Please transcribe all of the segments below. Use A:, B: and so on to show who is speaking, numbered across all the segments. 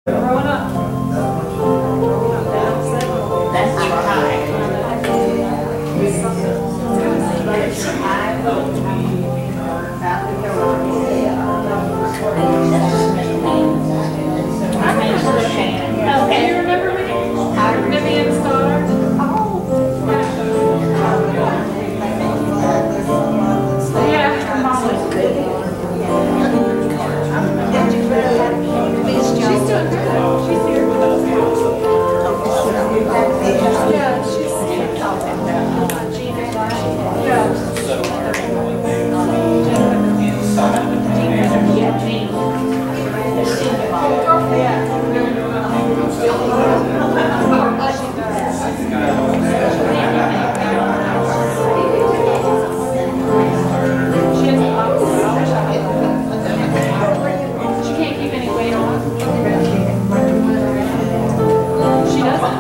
A: Growing up. That's right. Okay, you remember me? Vivian Starr? Yeah, Mom was good. She's doing good. She's here with us. Yeah, she's Gina. Yeah. Yeah, Gina. She can't keep any weight on. She doesn't.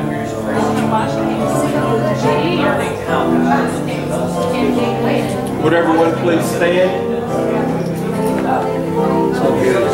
B: Would everyone please stand? So good.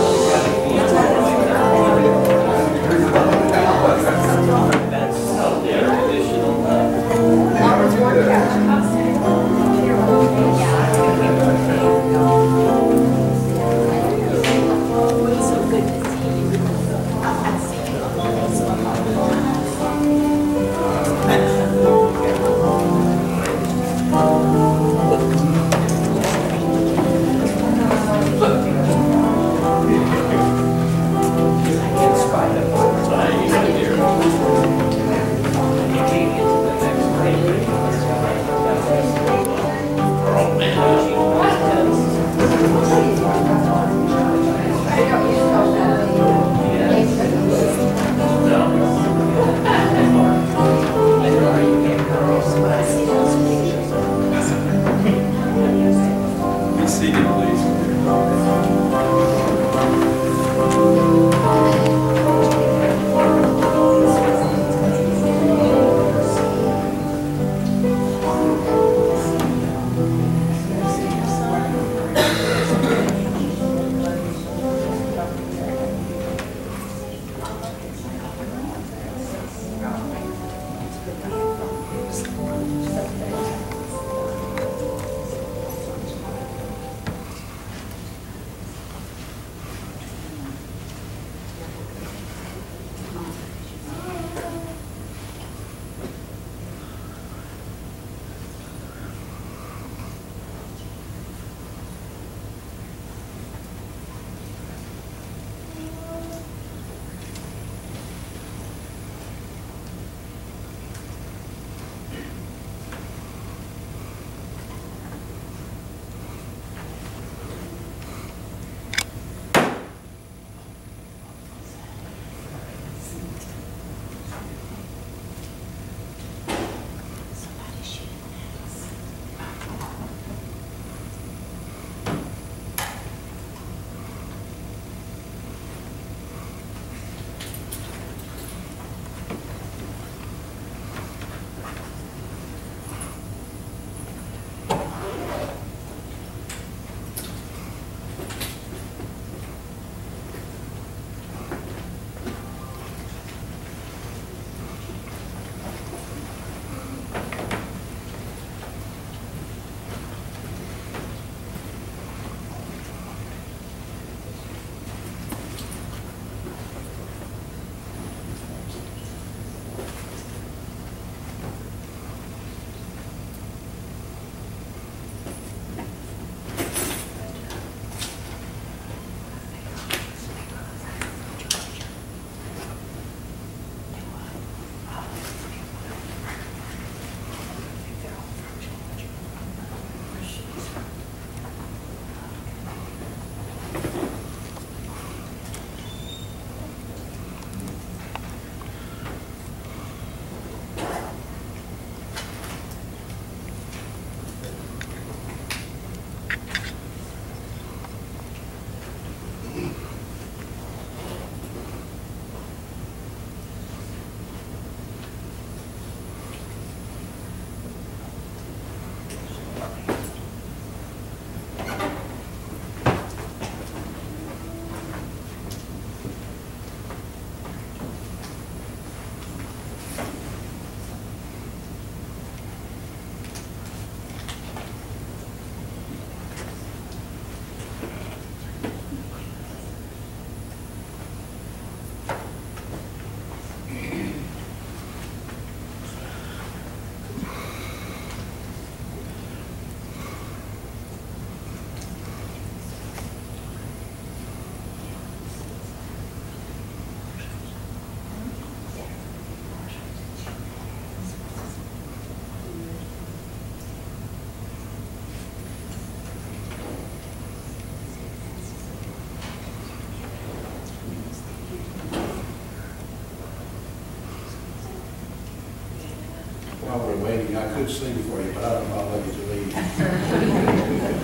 C: leaving. I could sing for you, but I don't know I'll let you to leave.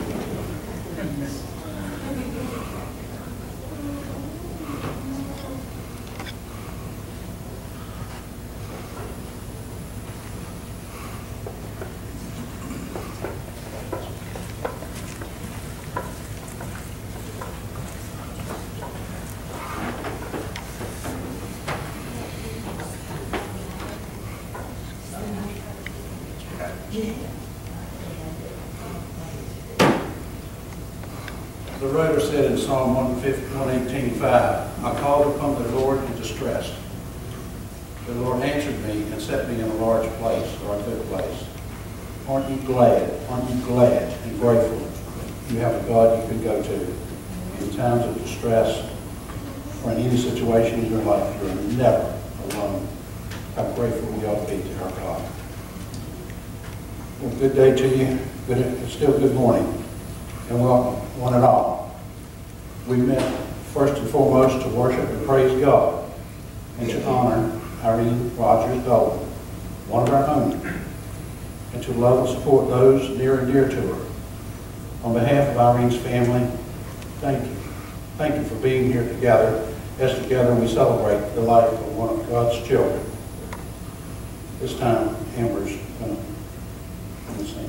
C: The writer said in Psalm 118:5, I called upon the Lord in distress. The Lord answered me and set me in a large place, or a good place. Aren't you glad? Aren't you glad and grateful you have a God you can go to in times of distress or in any situation in your life? You're never alone. How grateful we ought to be to our God. Well, good day to you. It's still good morning. And welcome, one and all. We met first and foremost to worship and praise God and to honor Irene Rogers Dolan, one of our own, and to love and support those near and dear to her. On behalf of Irene's family, thank you. Thank you for being here together, as together we celebrate the life of one of God's children. This time, Amber's going to sing.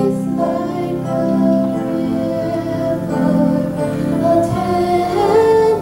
D: Attend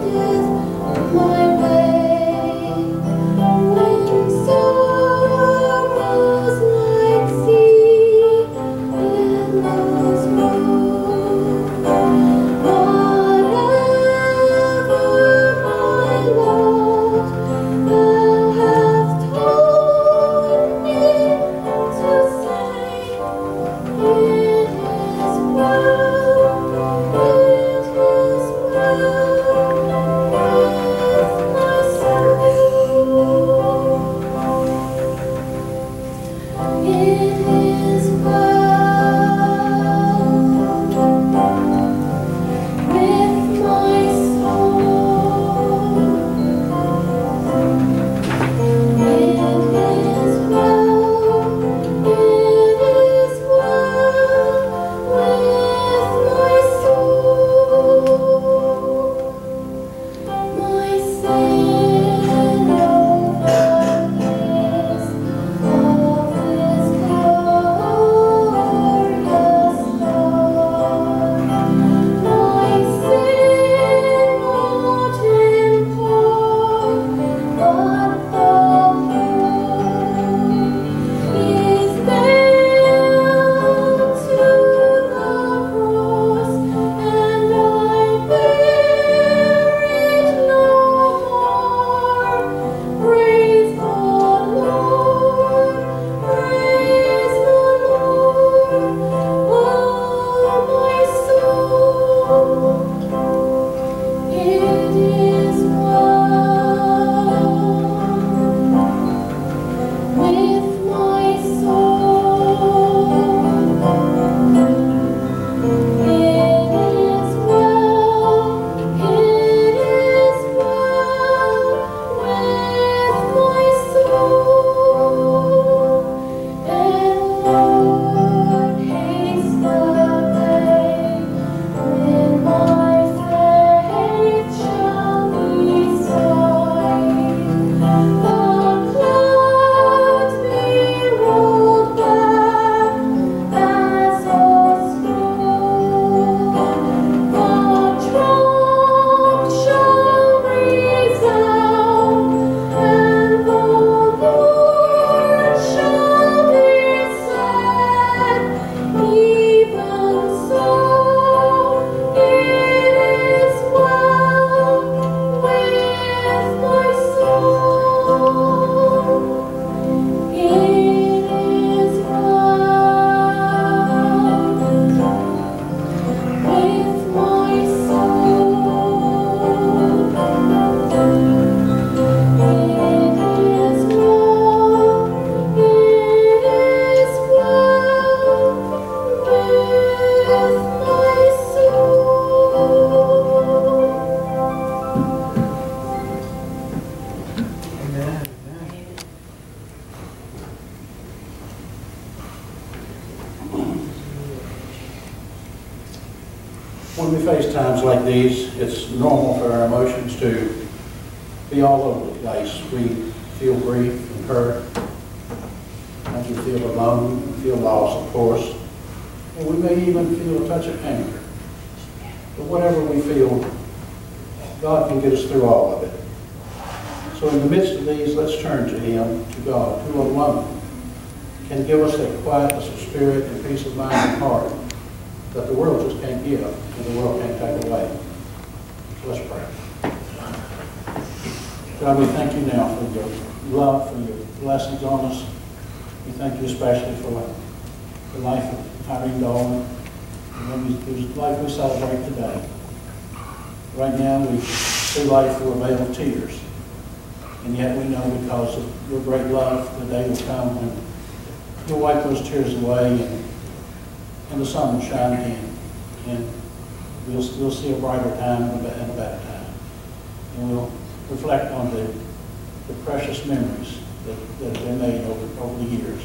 C: face times like these, it's normal for our emotions to be all over the place. We feel grief and hurt, and we feel alone, and feel loss, of course. And we may even feel a touch of anger. But whatever we feel, God can get us through all of it. So in the midst of these, let's turn to Him, to God, who alone can give us that quietness of spirit and peace of mind and heart that the world just can't give and the world can't take away. So let's pray. God, we thank you now for your love, for your blessings on us. We thank you especially for the life of Irene Dolan, whose life we celebrate today. Right now, we see life through a veil of tears. And yet we know because of your great love, the day will come when you'll wipe those tears away and the sun will shine again. And we'll see a brighter time and a better time. And we'll reflect on the precious memories that have been made over the years.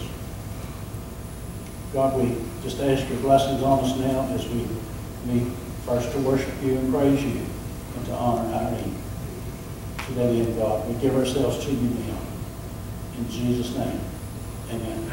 C: God, we just ask your blessings on us now as we meet first to worship you and praise you and to honor Irene. Today, in God, we give ourselves to you now. In Jesus' name, amen.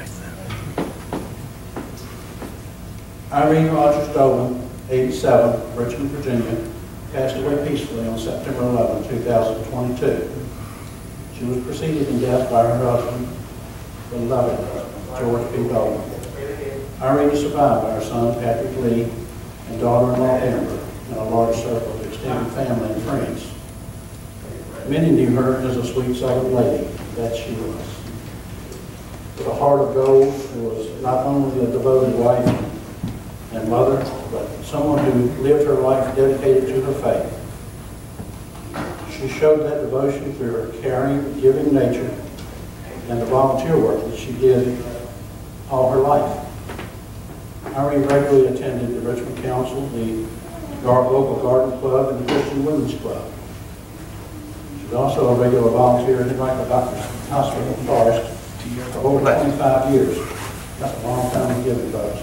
C: Irene Rogers Dolan, 87, Richmond, Virginia, passed away peacefully on September 11, 2022. She was preceded in death by her husband, the beloved husband, George P. Dolan. Irene is survived by her son, Patrick Lee, and daughter-in-law, Amber, and a large circle of extended family and friends. Many knew her as a sweet, solid lady. That she was. With a heart of gold, who was not only a devoted wife and mother, but someone who lived her life dedicated to her faith. She showed that devotion through her caring, giving nature and the volunteer work that she did all her life. Irene regularly attended the Richmond Council, the local garden club, and the Christian Women's Club. She was also a regular volunteer at the Michael Doctors Hospital in Forest for over 25 years. That's a long time of giving, folks.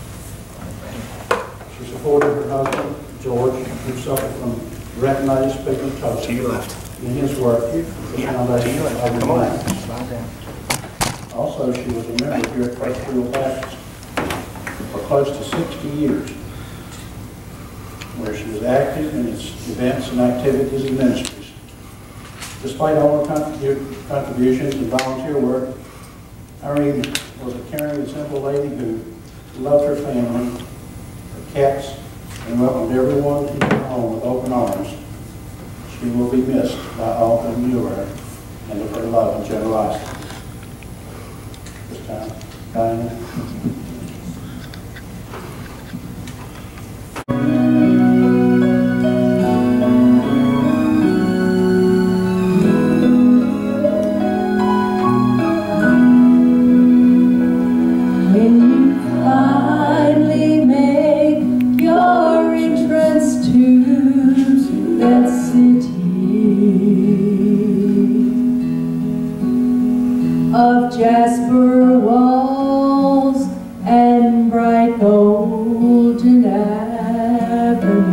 C: She supported her husband, George, who suffered from retinitis pigmentosa.
D: To your left.
C: In his work with the Foundation of the Mind. Also, she was a member here at First Real Baptist for close to 60 years, where she was active in its events and activities and ministries. Despite all her contributions and volunteer work, Irene was a caring and simple lady who loved her family, her cats, and welcomed everyone into her home with open arms. She will be missed by all who knew her and of her love and generosity. This time, Diana.
E: Jasper walls and bright golden avenue.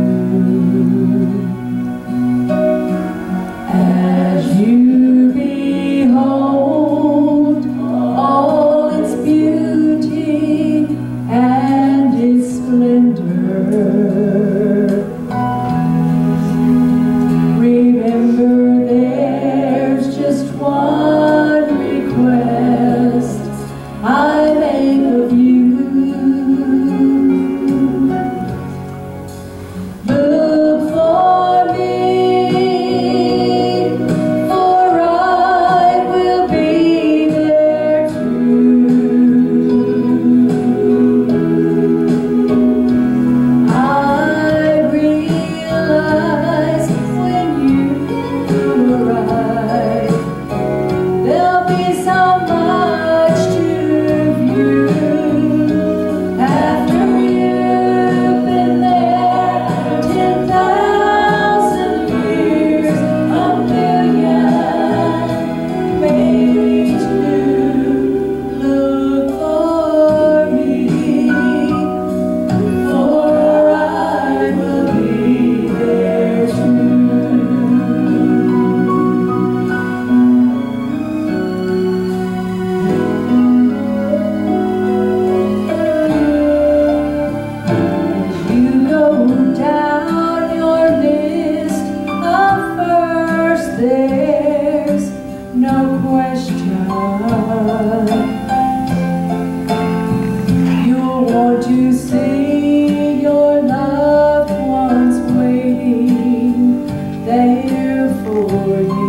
E: As you behold all its beauty and its splendor, remember there's just one request there's no question you'll want to see your loved ones waiting there for you.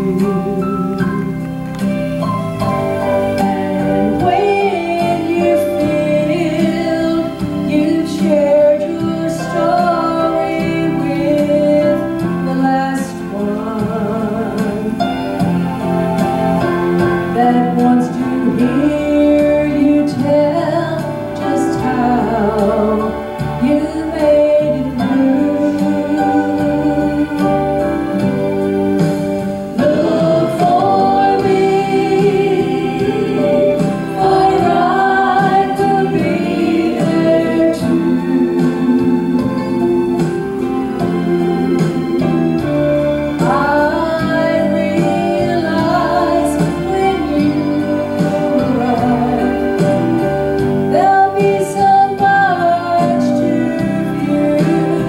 E: And when you feel you've shared your story with the last one that wants to hear you tell just how you made it through, look for me, for I will be there too. I realize when you arrive, there'll be so much to view.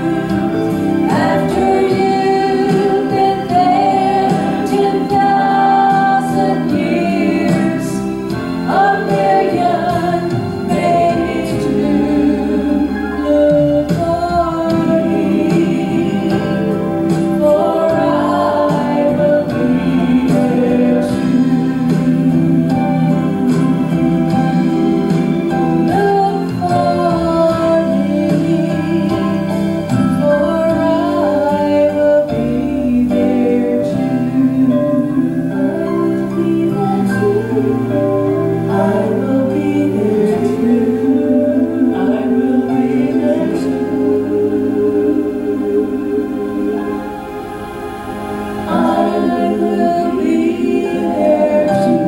E: After you've been there 10,000 years, a million maybe two. Look for me, for I will be there too. Look for me, for I will be there too. I will be there too. I will be there too. I will be there too.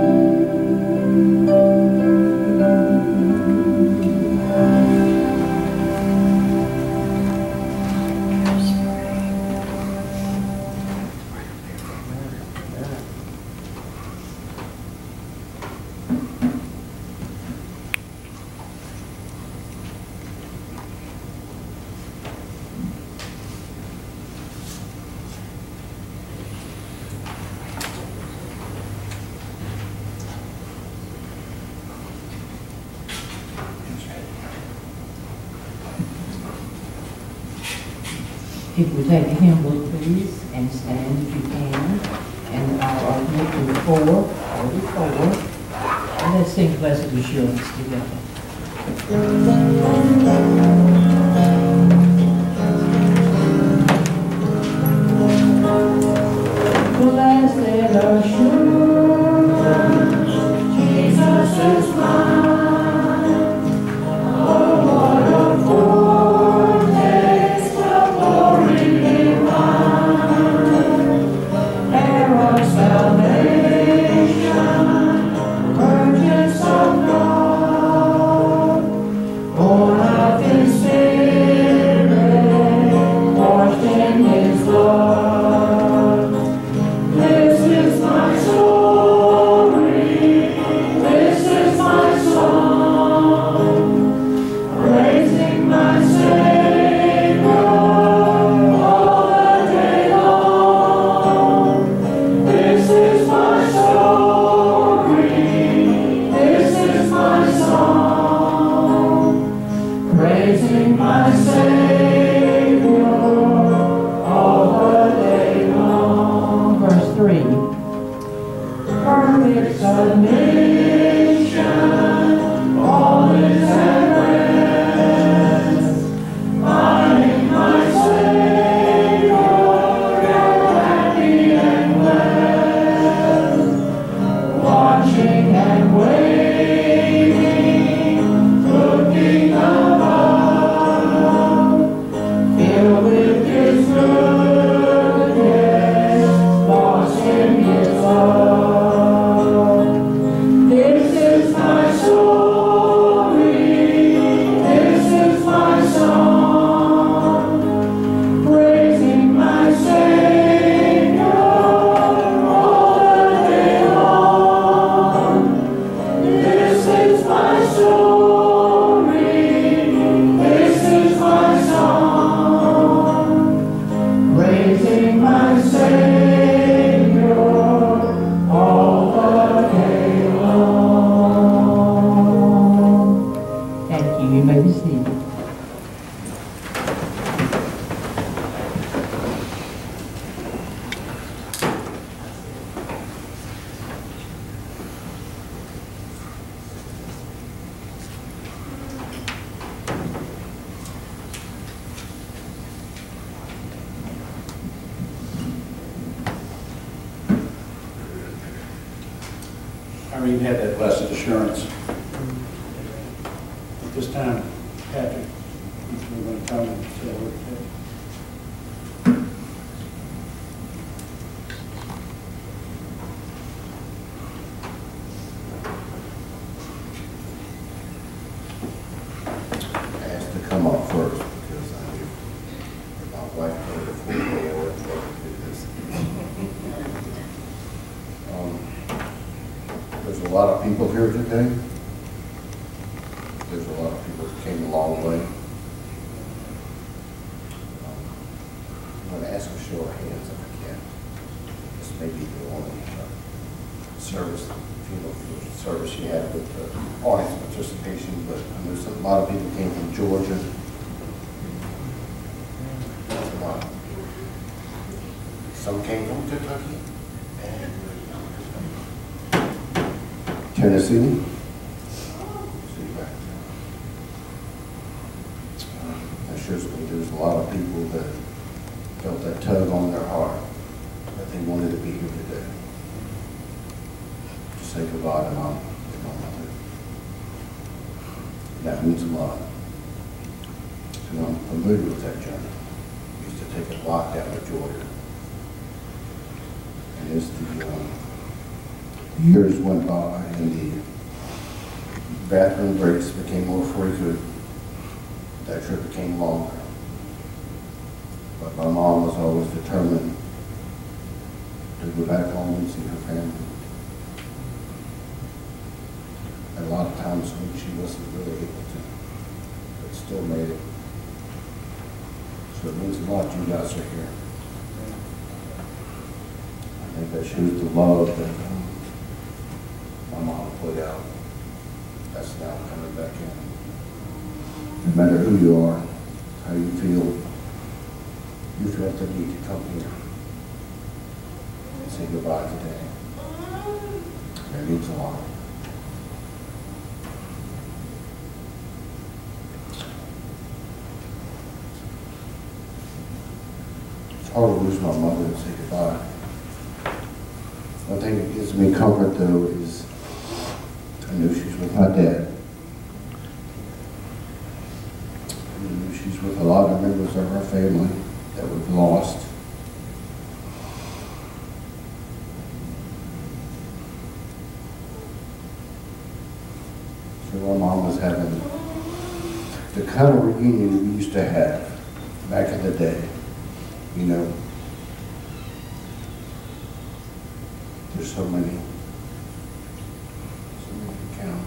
D: If we take a hymn book, please, and stand if you can, and I'll open it to 444, and let's sing Blessed Assurance together. Blessed assurance, Jesus is mine. Oh, what a foretaste of glory divine, heir of salvation, purchase of God, born of His Spirit, washed in His blood. This is my story, this is my song, praising my Savior all the day long. This is my story, this is my song, praising my Savior all the day long. Verse 3. Perfect submission, all is at rest, finding my Savior ever happy and blessed, watching and waiting, looking above, filled with His goodness, lost in His love. This
C: Irene had that blessed assurance. At this time, Patrick, we're going to come and say a word.
F: Asked to come up first because my wife told me before I wasn't able to do this. There's a lot of people here today. There's a lot of people that came a long way. I'm going to ask a show of hands if I can. This may be the only funeral service you have with audience participation, but I know a lot of people came from Georgia. That's a lot. Some came from Kentucky and Tennessee. That shows me there's a lot of people that felt that tug on their heart that they wanted to be here today. To say goodbye to my mother. That means a lot. And I'm familiar with that journey. I used to take a lot down to Georgia. And as the years went by and the bathroom breaks became more frequent, that trip became longer. But my mom was always determined to go back home and see her family. And a lot of times when she wasn't really able to, but still made it. So it means a lot you guys are here. I think that shows the love that my mom put out. That's now coming back in. No matter who you are, how you feel, you felt the need to come here and say goodbye today. That means a lot. It's hard to lose my mother and say goodbye. One thing that gives me comfort, though, is I know she's with my dad. I know she's with a lot of members of our family that we've lost. So my mom was having the kind of reunion we used to have back in the day, you know. There's so many to count.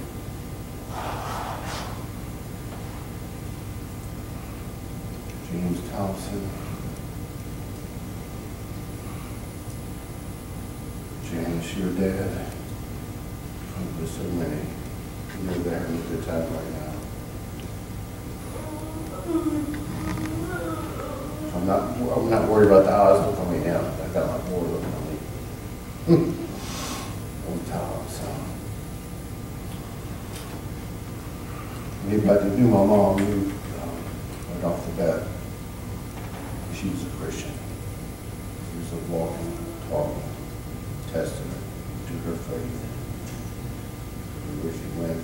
F: James Thompson, Janice, your dad. There's so many. You know they're having a good time right now. I'm not worried about the eyes looking me down. I got my board looking at me. On top, so. Anybody that knew my mom knew right off the bat she was a Christian. She was a walking, talking testament to her faith. Where she went,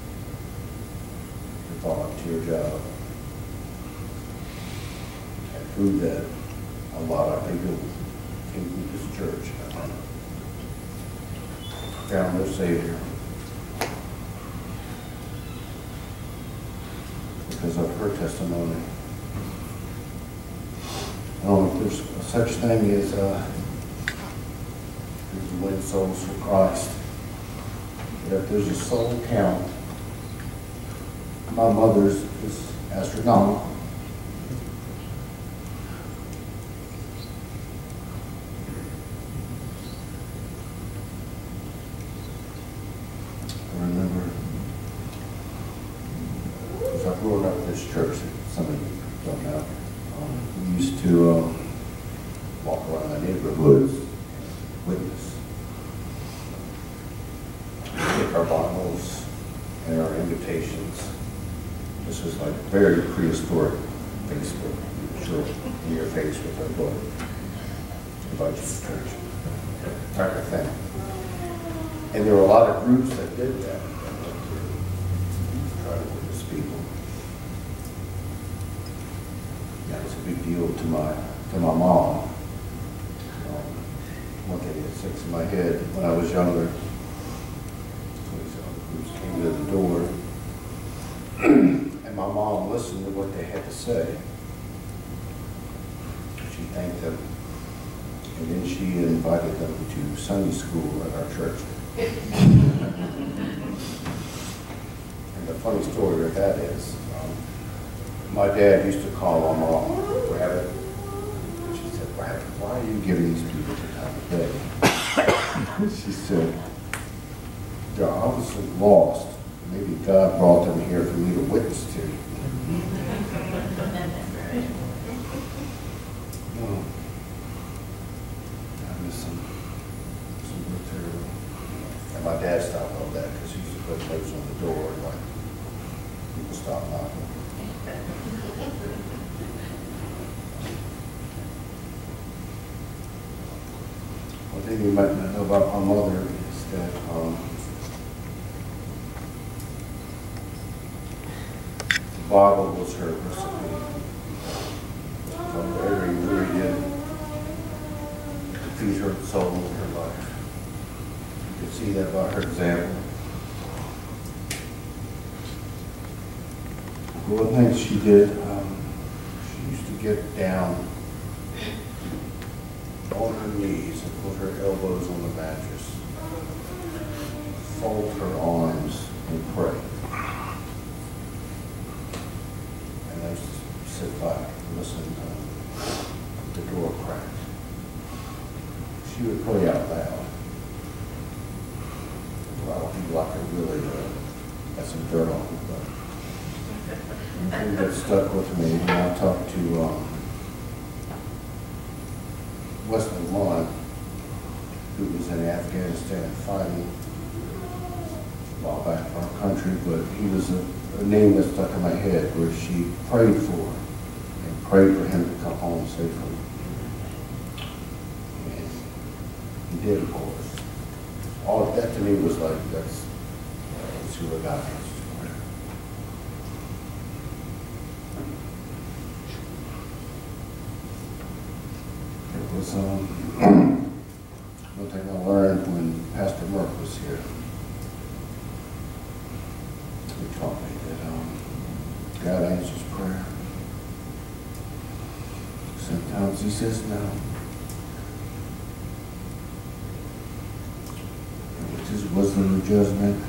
F: her volunteer job, and through that, a lot of people came to this church. Found their Savior because of her testimony. I don't know if there's such thing as win souls for Christ. But if there's a soul count, my mother's is astronomical. I remember, because I grew up in this church, some of you don't know, we used to walk around the neighborhoods, witness, take our Bibles and our invitations. This was like very prehistoric Facebook. Sure, in your face with our book, invite you to church, type of thing. And there were a lot of groups that did that. Try to witness people. That was a big deal to my mom. One thing that sticks in my head, when I was younger, these groups came to the door, and my mom listened to what they had to say. She thanked them, and then she invited them to Sunday school at our church. And the funny story with that is, my dad used to call my mom, Rabbit, and she said, Rabbit, why are you giving these people the time of day? She said, they're obviously lost. Maybe God brought them here for me to witness to. I miss some material. And my dad stopped all that because he used to put notes on the door and like people stop knocking. One thing you might not know about my mother is that the Bible was her recipe. So every ingredient to feed her soul and her life. You can see that by her example. One thing she did, she used to get down on her knees and put her elbows on the mattress, fold her arms and pray. And I used to sit back and listen to the door crack. She would pray out loud. Well, I don't think like her really got some dirt on it, but one thing that stuck with me when I talked to Wesley Lund, who was in Afghanistan fighting a while back for our country, but he was a name that stuck in my head where she prayed for and prayed for him to come home safely. And he did, of course. All of that to me was like, that's who I got answers for. It was one thing I learned when Pastor Murph was here. He taught me that God answers prayer. Sometimes he says no. And with his wisdom and judgment,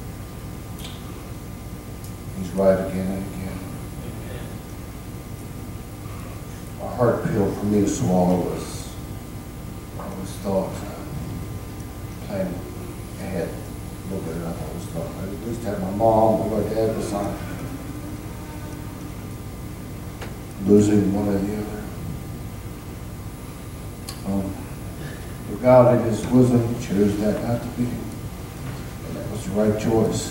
F: he's right again and again. A hard pill for me to swallow was, I always thought, planning ahead a little bit, I always thought I'd at least have my mom or my dad beside me. Losing one or the other. But God in his wisdom chose that not to be. And that was the right choice.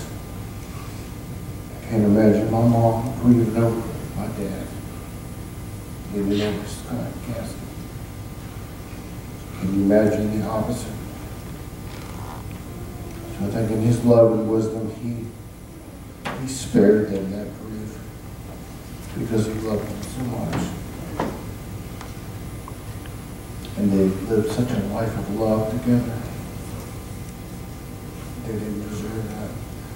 F: I can't imagine my mom grieving over my dad. Even though his casket. Can you imagine the opposite? So I think in his love and wisdom, he spared them that grief because he loved them so much. And they lived such a life of love together. They didn't deserve that.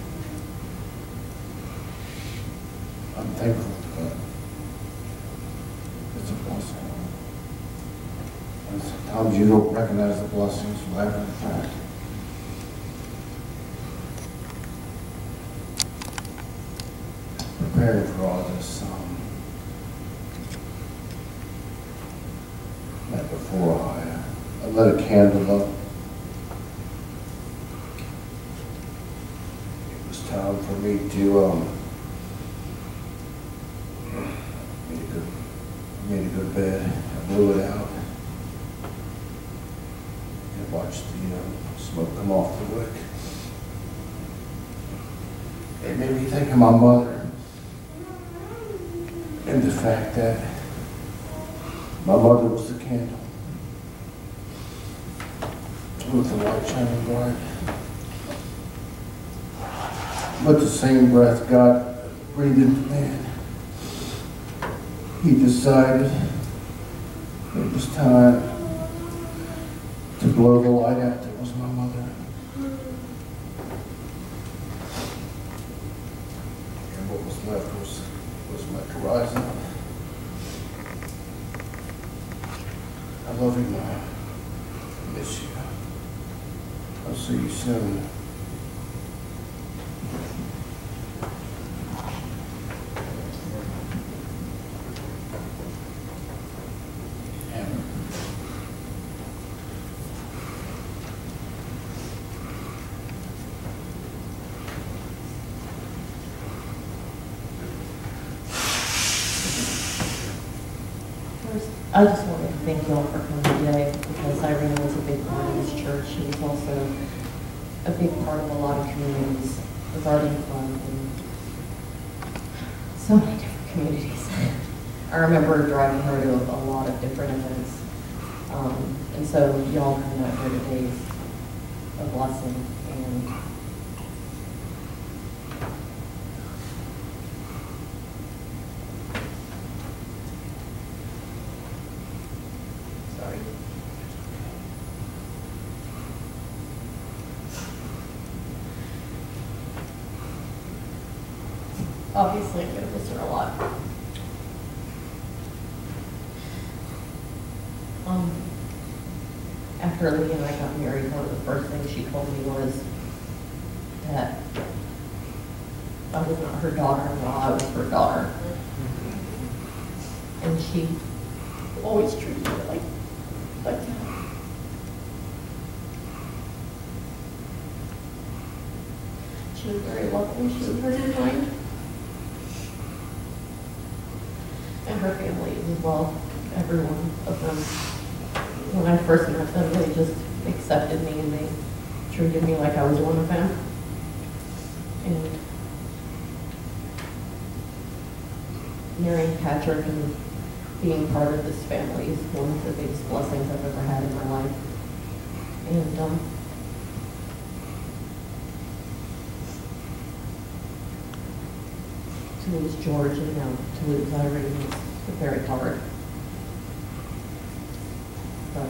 F: I'm thankful to God. It's a blessing. And sometimes you don't recognize the blessings after the fact. Preparing for all this, night before I lit a candle up. It was time for me to made a good bed. I blew it out and watched the smoke come off the wick. It made me think of my mother and the fact that my mother was the candle with the light shining bright. But the same breath God breathed into man, He decided it was time to blow the light out that was my mother. And what was left was left to rise up. I love you, Mom. I miss you. I'll see you soon.
G: I just wanted to thank y'all for coming today because Irene was a big part of this church. She was also a big part of a lot of communities, the Garden Club, and so many different communities. I remember driving her to a lot of different events. And so y'all coming out here today is a blessing. And sorry. Obviously, I'm going to miss her a lot. After Lee and I got married, one of the first things she told me was that I was not her daughter-in-law, I was her daughter. And she always treated me like that. She was very loving, she was very kind. And her family as well, every one of them. When I first met them, they just accepted me and they treated me like I was one of them. And marrying Patrick and being part of this family is one of the biggest blessings I've ever had in my life. And to lose George and now to lose Irene is very hard. But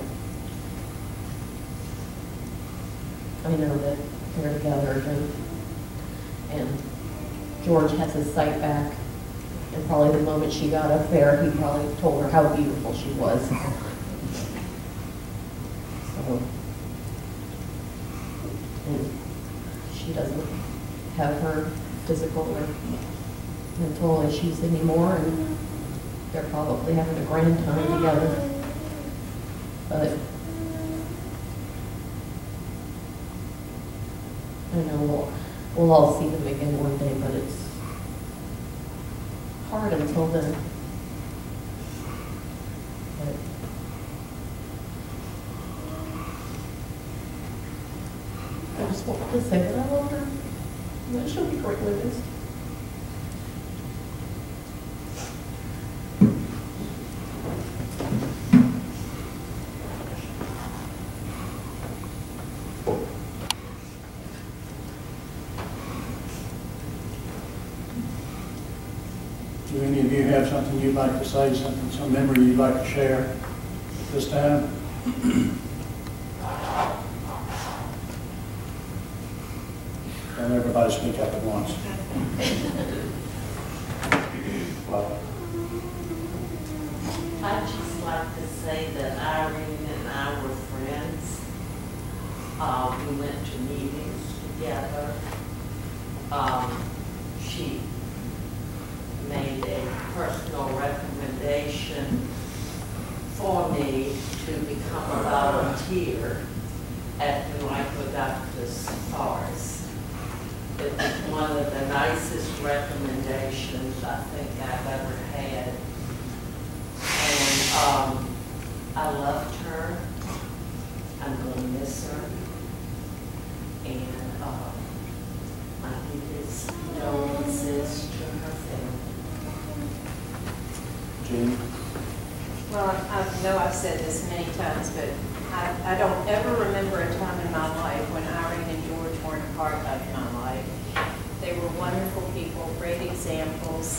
G: I know that they're together again. And George has his sight back. And probably the moment she got up there, he probably told her how beautiful she was. So, and she doesn't have her physical or mental issues anymore, and they're probably having a grand time together. But I know we'll all see them again one day, but it's hard until then. But I just wanted to say that I love her, and that she'll be greatly missed.
C: Do any of you have something you'd like to say, some memory you'd like to share at this time? Don't everybody speak up at once. Well,
A: I'd just like to say that Irene and I were friends. We went to meetings together. She made a personal recommendation for me to become a volunteer at New Life Adoptus Forest. It was one of the nicest recommendations I think I've ever had. And I loved her. I'm going to miss her. And my deepest condolences to her family.
C: Jean?
H: Well, I know I've said this many times, but I don't ever remember a time in my life when Irene and George weren't a part of my life. They were wonderful people, great examples.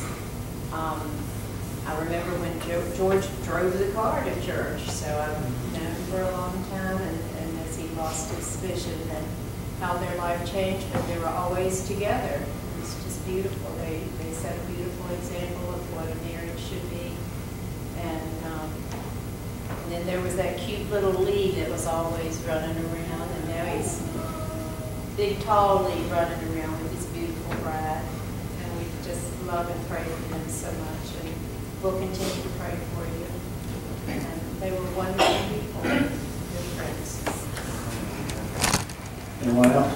H: I remember when George drove the car to church, so I've known him for a long time, and as he lost his vision and how their life changed, but they were always together. It was just beautiful. They set a beautiful example of what a marriage should be. And then there was that cute little Lee that was always running around, and now he's big, tall Lee running around with his beautiful bride. And we just love and pray for him so much, and we'll continue to pray for you. And they were wonderful people, good friends.
C: Anyone else?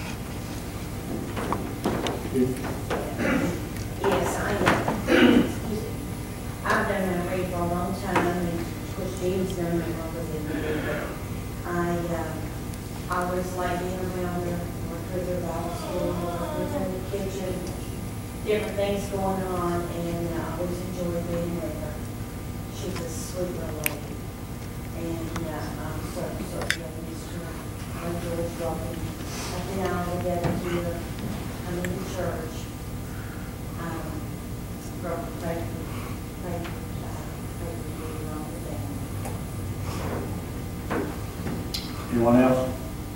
I: Yes, I am. I've known Marie for a long time, and of course James known her longer than me, but I always like being around her, work with her Bible school, work with her in the kitchen, different things going on, and I always enjoyed being with her. She's a sweet little lady, and I'm so used to her. I enjoy walking up and down together here. I'm in the church. Pray for you along with them.
C: Anyone else?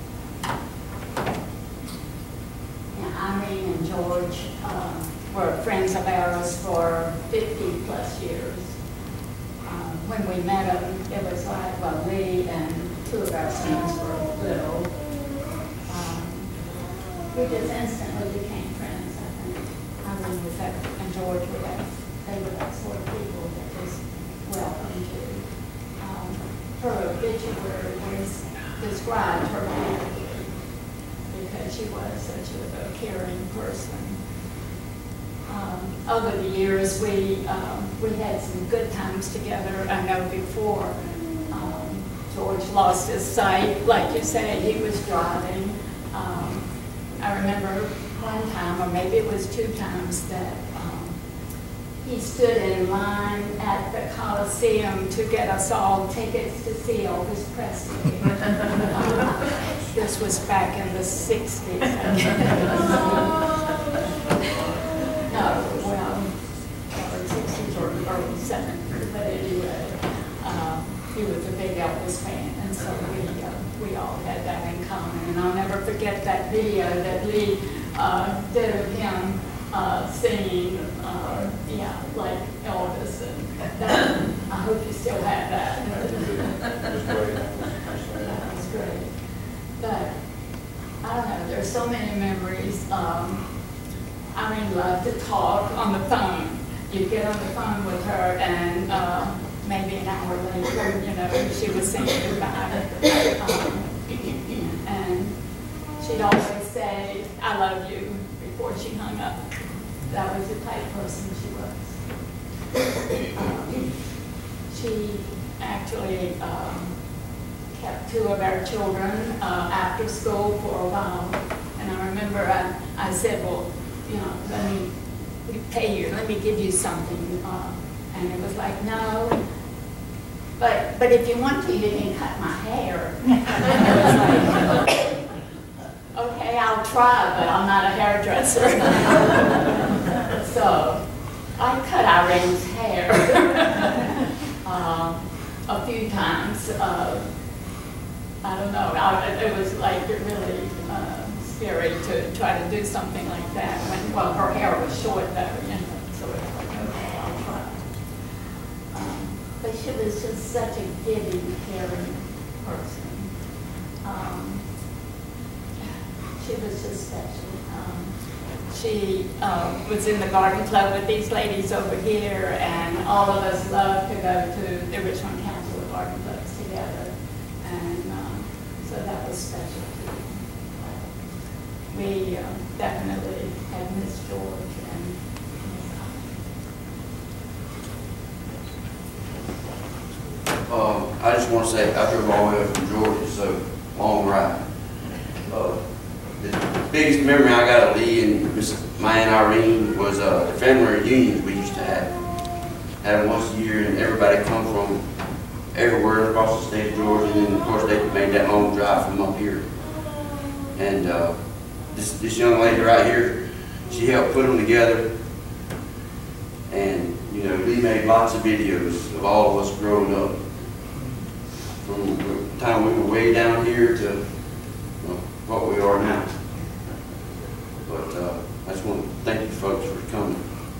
J: Irene and George were friends of ours for 50 plus years. When we met them, it was like, well, Lee and two of our sons were little. We just instantly became friends, I think. Irene was that, and George were that. They were that sort of people that just welcomed you. Her obituary was described her beautifully, because she was such a caring person. Over the years, we had some good times together. I know before George lost his sight, like you said, he was driving. I remember one time, or maybe it was two times, that he stood in line at the Coliseum to get us all tickets to see Elvis Presley. This was back in the 60s. No, well, 60s or early 70s, but anyway, he was a big Elvis fan, and so we all had that in common. And I'll never forget that video that Lee did of him singing, like Elvis, and that, I hope you still have that. That was great. But I don't know, there's so many memories. Irene loved to talk on the phone. You'd get on the phone with her, and maybe an hour later, she was saying goodbye. And she'd always say, "I love you," before she hung up. That was the type of person she was. She actually kept two of our children after school for a while. And I remember I said, well, let me pay you, let me give you something. And it was like, no, but if you want to, you can cut my hair. I was like, okay, I'll try, but I'm not a hairdresser. So I cut Irene's hair a few times. I don't know, it was like really scary to try to do something like that. Well, her hair was short though, so it was like, okay, I'll try. But she was just such a giving, caring person. She was just special. She was in the garden club with these ladies over here, and all of us loved to go to the Richmond Council of Garden Clubs together. And so that was special too. We definitely had missed George and Miss
K: I just want to say, I drove all the way up from Georgia, so long ride. The biggest memory I got of Lee and my Aunt Irene was the family reunions we used to have. Had them once a year, and everybody come from everywhere across the state of Georgia, and then of course they made that long drive from up here. And this young lady right here, she helped put them together. And, you know, we made lots of videos of all of us growing up. From the time we were way down here to what we are now. But I just want to thank you folks for coming.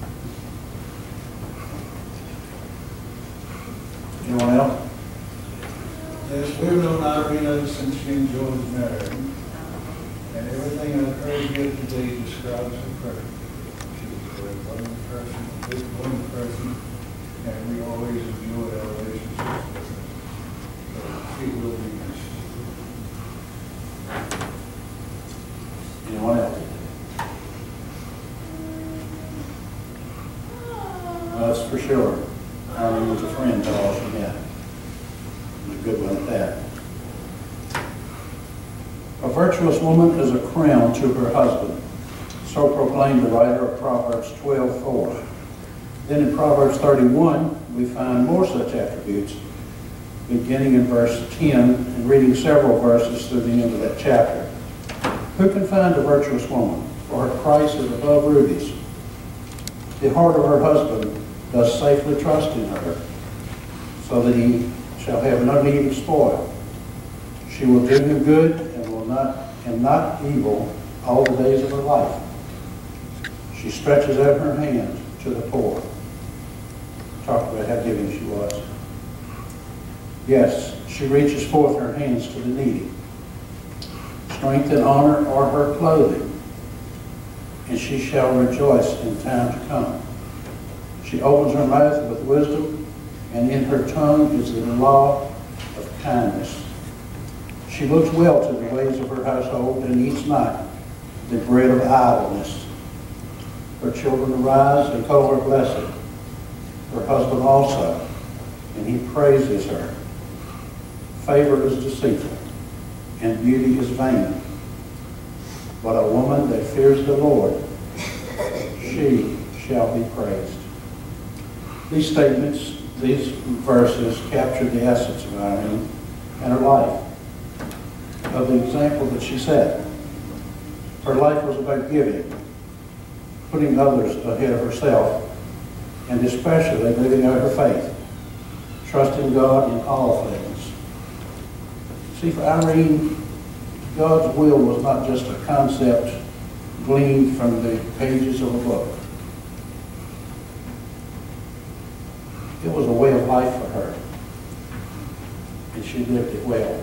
C: Anyone else?
L: Yes, we've known Irene since she and George married. And everything I've heard here today describes her perfectly. She was a very loving person, a big woman person, and we always enjoyed our relationship with her. So she will be missed.
C: Anyone else? Well, that's for sure. Irene was a friend to all she had. And a good one at that. A virtuous woman is a crown to her husband. So proclaimed the writer of Proverbs 12:4. Then in Proverbs 31, we find more such attributes, beginning in verse 10 and reading several verses through the end of that chapter. Who can find a virtuous woman? For her price is above rubies. The heart of her husband does safely trust in her, so that he shall have no need of spoil. She will do him good and not evil all the days of her life. She stretches out her hand to the poor. Talk about how giving she was. Yes, she reaches forth her hands to the needy. Strength and honor are her clothing, and she shall rejoice in time to come. She opens her mouth with wisdom, and in her tongue is the law of kindness. She looks well to the ways of her household and eats not the bread of idleness. Her children arise and call her blessed. Her husband also, and he praises her. Favor is deceitful, and beauty is vain. But a woman that fears the Lord, she shall be praised. These statements, these verses capture the essence of Irene and her life, of the example that she set. Her life was about giving, putting others ahead of herself, and especially living out her faith, trusting God in all things. See, for Irene, God's will was not just a concept gleaned from the pages of a book. It was a way of life for her, and she lived it well.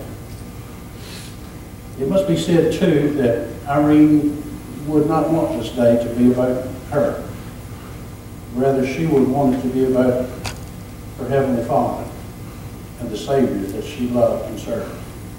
C: It must be said, too, that Irene would not want this day to be about her. Rather, she would want it to be about her Heavenly Father and the Savior that she loved and served.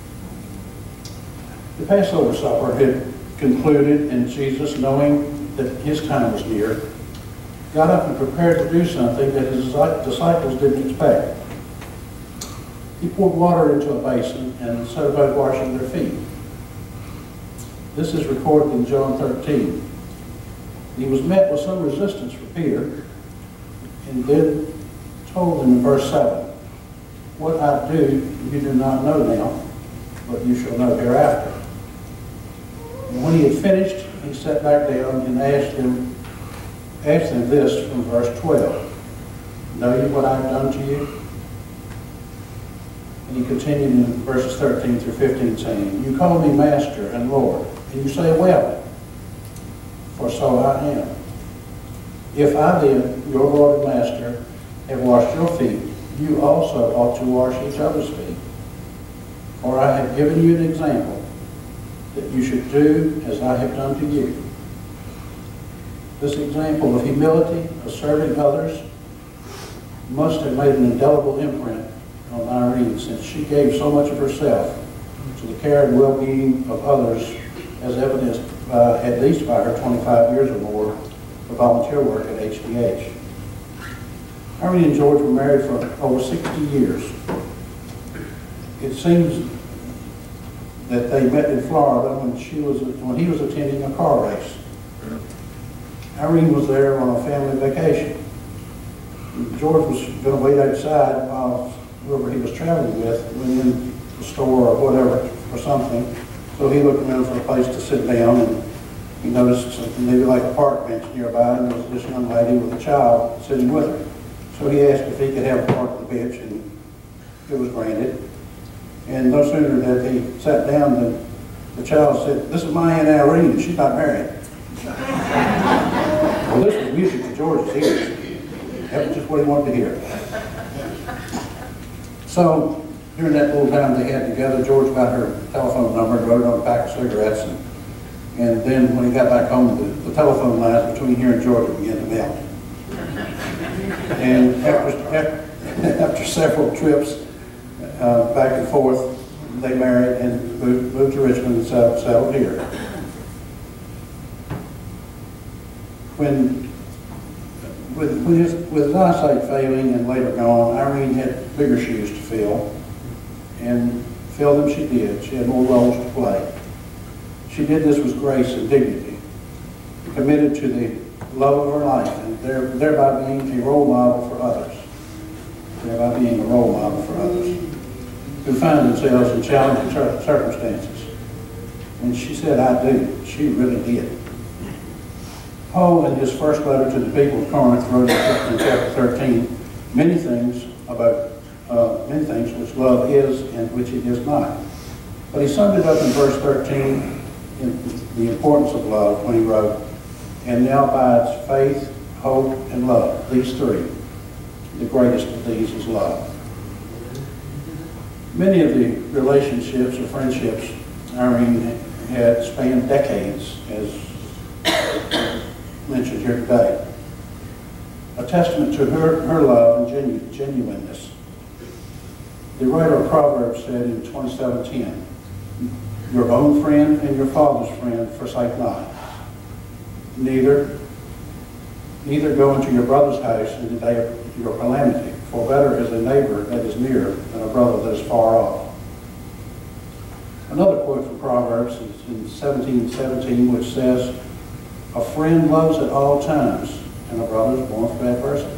C: The Passover supper had concluded, and Jesus, knowing that his time was near, got up and prepared to do something that his disciples didn't expect. He poured water into a basin and set about washing their feet. This is recorded in John 13. He was met with some resistance from Peter, and then told him in verse 7, "What I do, you do not know now, but you shall know hereafter." And when he had finished, he sat back down and asked them this from verse 12. "Know you what I have done to you?" And he continued in verses 13 through 15, saying, "You call me Master and Lord, and you say, well, for so I am. If I then, your Lord and Master, have washed your feet, you also ought to wash each other's feet. For I have given you an example, that you should do as I have done to you." This example of humility, of serving others, must have made an indelible imprint on Irene, since she gave so much of herself to the care and well-being of others, as evidenced at least by her 25 years or more of volunteer work at HDH. Irene and George were married for over 60 years. It seems that they met in Florida when he was attending a car race. Irene was there on a family vacation. George was going to wait outside while whoever he was traveling with went in the store or whatever or something. So he looked around for a place to sit down, and he noticed something maybe like a park bench nearby, and there was this young lady with a child sitting with her. So he asked if he could have a part of the bench, and it was granted. And no sooner that he sat down than the child said, "This is my Aunt Irene, and she's not married." Well, this was music to George's ears. That was just what he wanted to hear. So during that little time they had together, George got her telephone number and wrote it on a pack of cigarettes. And then when he got back home, the telephone lines between here and Georgia began to melt. And after several trips back and forth, they married and moved to Richmond and settled here. With his eyesight failing and later gone, Irene had bigger shoes to fill, and fill them she did. She had more roles to play. She did this with grace and dignity, committed to the love of her life, and thereby being a role model for others. Thereby being a role model for others who find themselves in challenging circumstances. And she said, "I do." She really did. Paul, in his first letter to the people of Corinth, wrote in chapter 13 many things which love is and which it is not. But he summed it up in verse 13 in the importance of love when he wrote, "And now abides faith, hope, and love, these three. The greatest of these is love." Many of the relationships or friendships Irene had spanned decades, as mentioned here today. A testament to her love and genuineness. The writer of Proverbs said in 27:10, "Your own friend and your father's friend forsake not. Neither go into your brother's house in the day of your calamity, for better is a neighbor that is near than a brother that is far off." Another quote from Proverbs is in 17:17, which says, "A friend loves at all times, and a brother is born for adversity."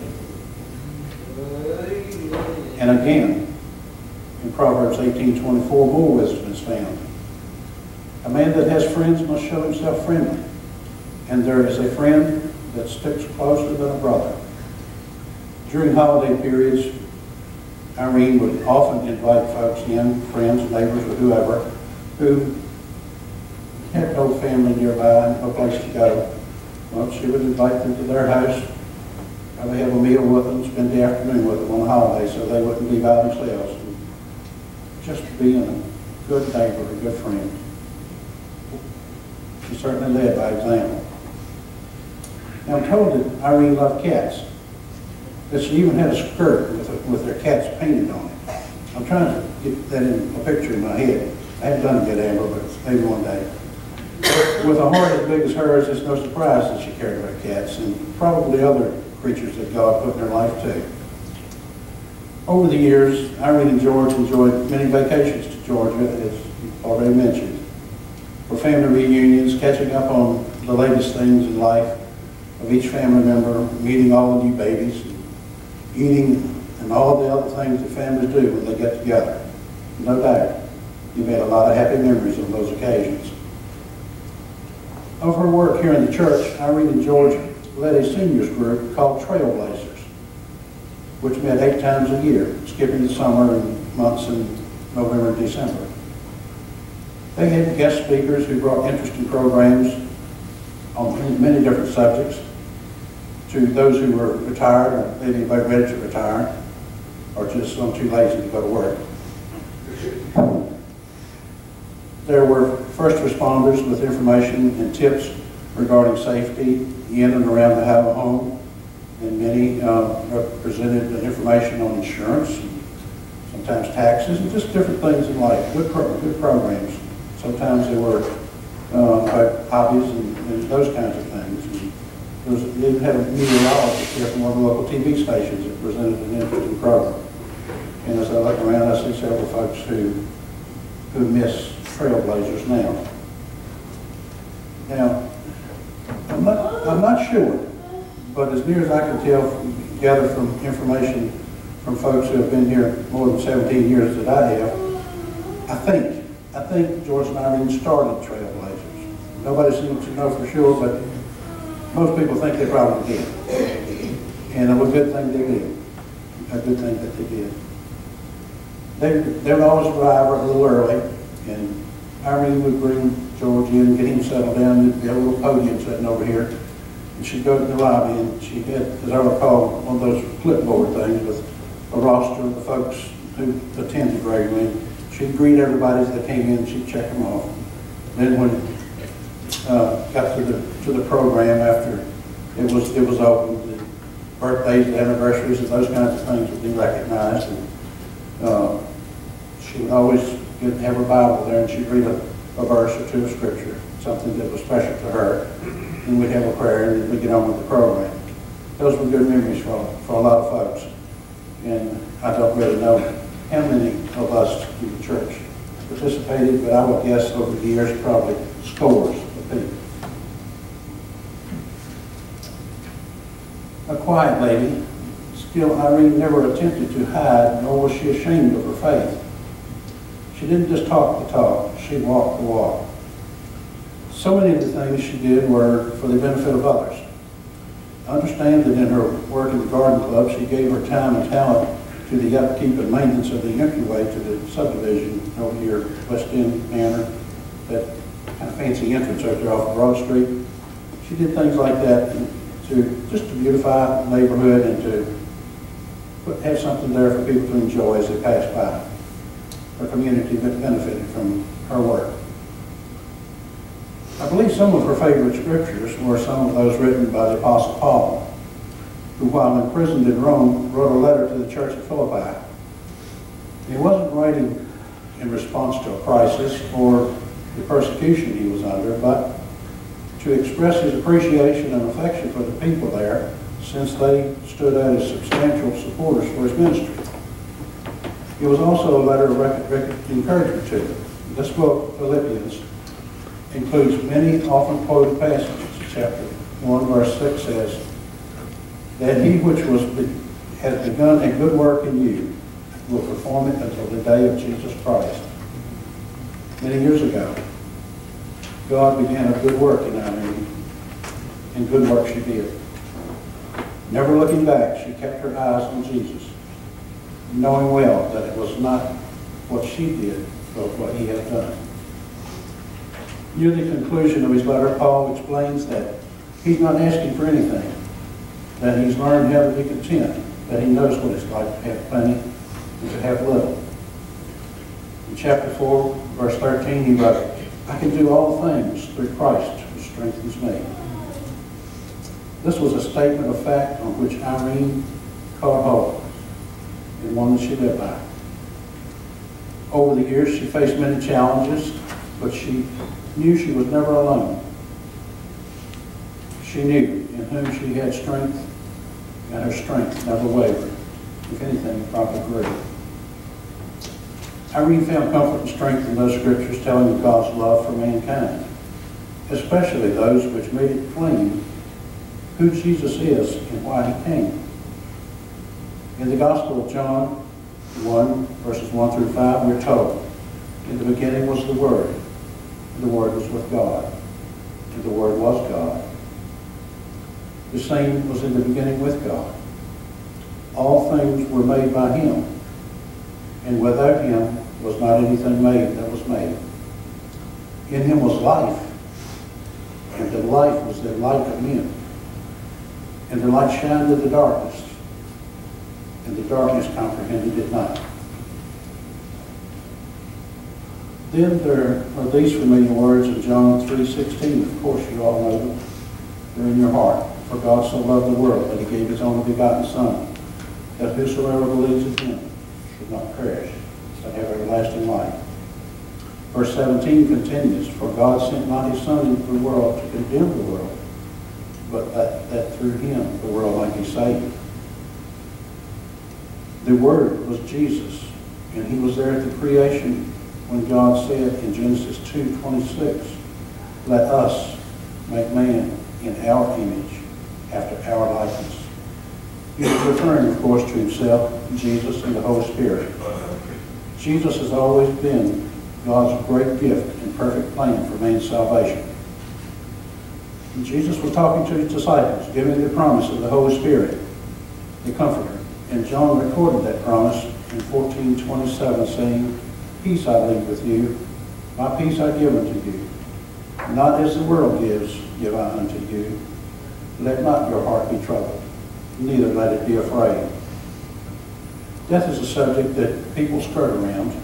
C: And again, in Proverbs 18:24, more wisdom is found. "A man that has friends must show himself friendly, and there is a friend that sticks closer than a brother." During holiday periods, Irene would often invite folks in, friends, neighbors, or whoever, who had no family nearby, no place to go. Well, she would invite them to their house, probably have a meal with them, spend the afternoon with them on a holiday so they wouldn't be by themselves. And just being a good neighbor, a good friend. She certainly led by example. Now I'm told that Irene loved cats, that she even had a skirt with their cats painted on it. I'm trying to get that in a picture in my head. I haven't done it yet, Amber, but maybe one day. With a heart as big as hers, it's no surprise that she cared about cats and probably other creatures that God put in her life too. Over the years, Irene and George enjoyed many vacations to Georgia, as already mentioned, for family reunions, catching up on the latest things in life of each family member, meeting all the new babies, eating, and all the other things that families do when they get together. No doubt, you made a lot of happy memories on those occasions. Of her work here in the church, Irene and George led a seniors group called Trailblazers, which met 8 times a year, skipping the summer and months in November and December. They had guest speakers who brought interesting programs on many different subjects to those who were retired or maybe about ready to retire or just too lazy to go to work. There were first responders with information and tips regarding safety in and around the home, and many presented information on insurance, and sometimes taxes, and just different things in life. Good programs. Sometimes they were about hobbies and those kinds of things. And they even had a meteorologist here from one of the local TV stations that presented an interesting program. And as I look around, I see several folks who miss Trailblazers now. Now, I'm not sure, but as near as I can gather from information from folks who have been here more than 17 years that I have, I think George and Irene started Trailblazers. Nobody seems to know for sure, but most people think they probably did. And it was a good thing they did. A good thing that they did. They would always arrive a little early, and Irene would bring George in, get him settled down. There'd be a little podium sitting over here. And she'd go to the lobby, and she had, as I recall, one of those clipboard things with a roster of the folks who attended regularly. She'd greet everybody as they came in, and she'd check them off. Then when got to the program after it was open, the birthdays, the anniversaries, and those kinds of things would be recognized. And she would always have her Bible there, and she'd read a verse or two of Scripture, something that was special to her. And we'd have a prayer, and then we'd get on with the program. Those were good memories for a lot of folks. And I don't really know how many of us in the church participated, but I would guess over the years probably scores of people. A quiet lady, still Irene never attempted to hide, nor was she ashamed of her faith. She didn't just talk the talk, she walked the walk. So many of the things she did were for the benefit of others. Understand that in her work in the garden club, she gave her time and talent to the upkeep and maintenance of the entryway to the subdivision over here, West End Manor, that kind of fancy entrance out there off of Broad Street. She did things like that just to beautify the neighborhood and to have something there for people to enjoy as they pass by. Her community benefited from her work. I believe some of her favorite scriptures were some of those written by the Apostle Paul, who, while imprisoned in Rome, wrote a letter to the church at Philippi. He wasn't writing in response to a crisis or the persecution he was under, but to express his appreciation and affection for the people there, since they stood out as substantial supporters for his ministry. It was also a letter of encouragement to them. This book, Philippians, includes many often quoted passages. Chapter 1, verse 6 says, that he which has begun a good work in you will perform it until the day of Jesus Christ. Many years ago, God began a good work in Irene, and good work she did. Never looking back, she kept her eyes on Jesus, knowing well that it was not what she did, but what he had done. Near the conclusion of his letter, Paul explains that he's not asking for anything, that he's learned how to be content, that he knows what it's like to have plenty and to have little. In chapter 4, verse 13, he wrote, I can do all things through Christ who strengthens me. This was a statement of fact on which Irene caught hold, and one that she lived by. Over the years, she faced many challenges, but she knew she was never alone. She knew in whom she had strength, and her strength never wavered. If anything, it probably grew. Irene found comfort and strength in those scriptures telling of God's love for mankind, especially those which made it plain who Jesus is and why he came. In the Gospel of John 1, verses 1 through 5, we're told, in the beginning was the Word, and the Word was with God, and the Word was God. The same was in the beginning with God. All things were made by him, and without him was not anything made that was made. In him was life, and the life was the light of men. And the light shined in the darkness, and the darkness comprehended it not. Then there are these familiar words in John 3:16. Of course, you all know them. They're in your heart. For God so loved the world that he gave his only begotten Son, that whosoever believes in him should not perish, but have everlasting life. Verse 17 continues, for God sent not his Son into the world to condemn the world, but that through him the world might be saved. The Word was Jesus, and he was there at the creation when God said in Genesis 2:26, let us make man in our image, after our likeness. He was referring, of course, to himself, Jesus, and the Holy Spirit. Jesus has always been God's great gift and perfect plan for man's salvation. And Jesus was talking to his disciples, giving the promise of the Holy Spirit, the Comforter. And John recorded that promise in 14:27, saying, "Peace I leave with you, my peace I give unto you. Not as the world gives, give I unto you. Let not your heart be troubled, neither let it be afraid." Death is a subject that people skirt around.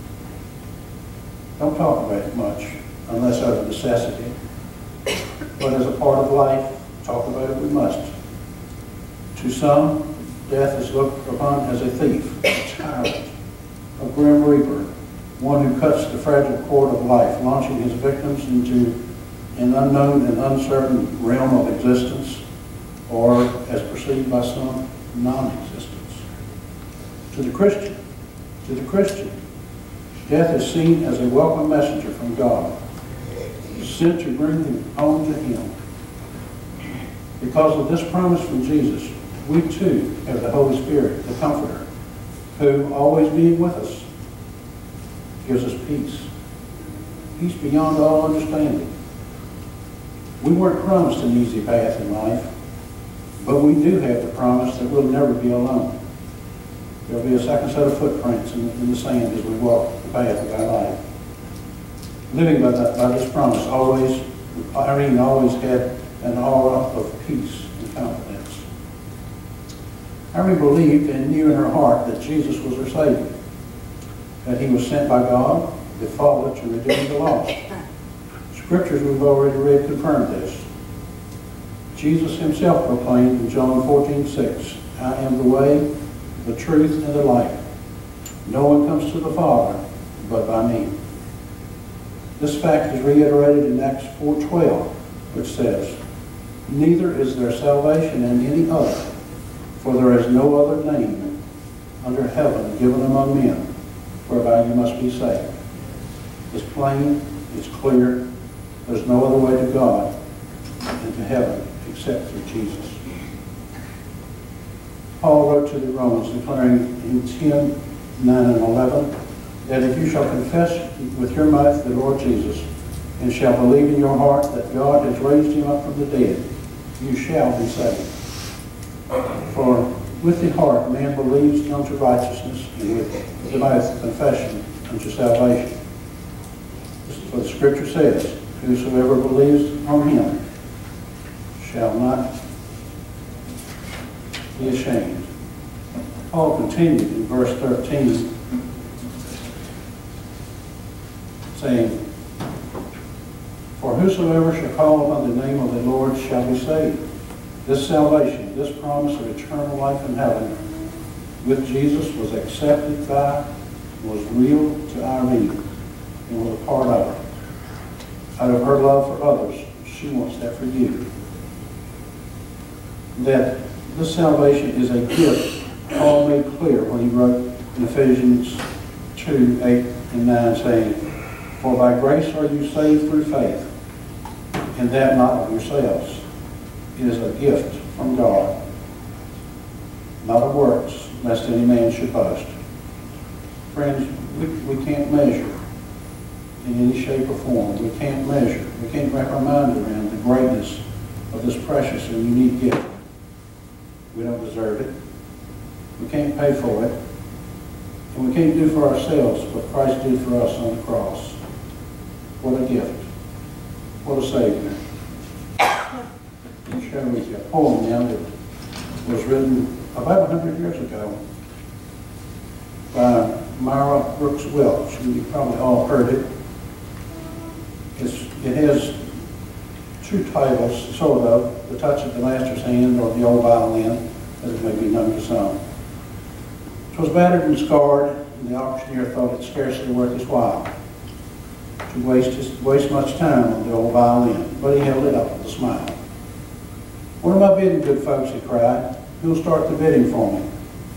C: Don't talk about it much, unless out of necessity. But as a part of life, talk about it we must. To some, death is looked upon as a thief, a tyrant, a grim reaper, one who cuts the fragile cord of life, launching his victims into an unknown and uncertain realm of existence, or, as perceived by some, non-existence. To the Christian, death is seen as a welcome messenger from God, sent to bring him home to him. Because of this promise from Jesus, we too have the Holy Spirit, the Comforter, who, always being with us, gives us peace. Peace beyond all understanding. We weren't promised an easy path in life, but we do have the promise that we'll never be alone. There'll be a second set of footprints in the sand as we walk the path of our life. Living by this promise, Irene always had an aura of peace and confidence. Irene believed and knew in her heart that Jesus was her Savior, that he was sent by God, the Father, to redeem the lost. Scriptures we've already read confirm this. Jesus himself proclaimed in John 14:6, "I am the way, the truth, and the life. No one comes to the Father but by me." This fact is reiterated in Acts 4:12, which says, "Neither is there salvation in any other, for there is no other name under heaven given among men whereby you must be saved." It's plain, it's clear, there's no other way to God and to heaven except through Jesus. Paul wrote to the Romans, declaring in 10:9 and 11, that if you shall confess with your mouth the Lord Jesus, and shall believe in your heart that God has raised him up from the dead, you shall be saved. For with the heart man believes unto righteousness, and with the mouth confession unto salvation. This is what the Scripture says, "Whosoever believes on him shall not be ashamed." Paul continued in verse 13, saying, "For whosoever shall call upon the name of the Lord shall be saved." This salvation, this promise of eternal life in heaven with Jesus was accepted by, was real to Irene, and was a part of it. Out of her love for others, she wants that for you. That this salvation is a gift, Paul made clear when he wrote in Ephesians 2:8 and 9, saying, "For by grace are you saved through faith, and that not of yourselves. It is a gift from God, not of works, lest any man should boast." Friends, we can't measure in any shape or form. We can't measure. We can't wrap our mind around the greatness of this precious and unique gift. We don't deserve it. We can't pay for it. And we can't do for ourselves what Christ did for us on the cross. What a gift. What a Savior. I'll share with you a poem now that was written about 100 years ago by Myra Brooks Welch. You've probably all heard it. It has two titles, sort of, "The Touch of the Master's Hand" or "The Old Violin," as it may be known to some. It was battered and scarred, and the auctioneer thought it scarcely worth his while to waste much time on the old violin, but he held it up with a smile. "What am I bidding, good folks?" he cried. "Who'll start the bidding for me?"